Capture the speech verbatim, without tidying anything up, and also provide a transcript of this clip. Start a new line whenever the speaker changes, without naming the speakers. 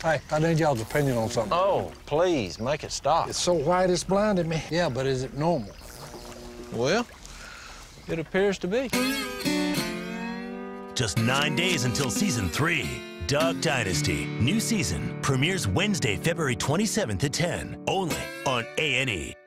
Hey, I need y'all's opinion on something.
Oh, please, make it stop.
It's so white it's blinding me. Yeah, but is it normal?
Well, it appears to be.
Just nine days until season three. Dog Dynasty, new season, premieres Wednesday, February twenty-seventh at ten, only on A and E.